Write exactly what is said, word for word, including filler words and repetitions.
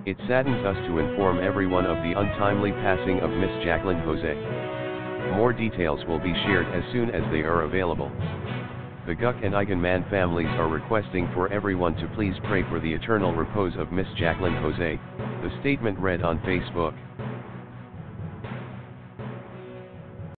It saddens us to inform everyone of the untimely passing of Miss Jaclyn Jose. More details will be shared as soon as they are available. The Guck and Eigenmann families are requesting for everyone to please pray for the eternal repose of Miss Jaclyn Jose, the statement read on Facebook.